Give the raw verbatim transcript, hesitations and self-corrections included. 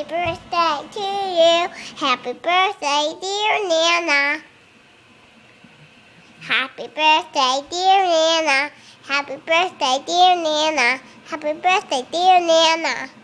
birthday to you. Happy birthday, dear Nana. Happy birthday, dear Nana. Happy birthday, dear Nana. Happy birthday, dear Nana.